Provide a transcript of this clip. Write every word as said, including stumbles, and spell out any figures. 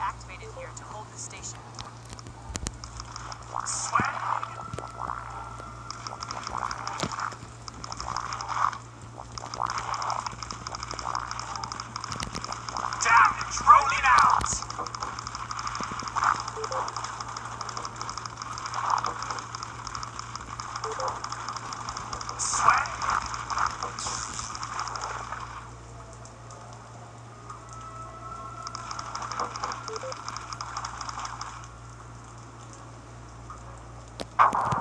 activated here to hold the station. Swag! Damage rolling out! Swag! You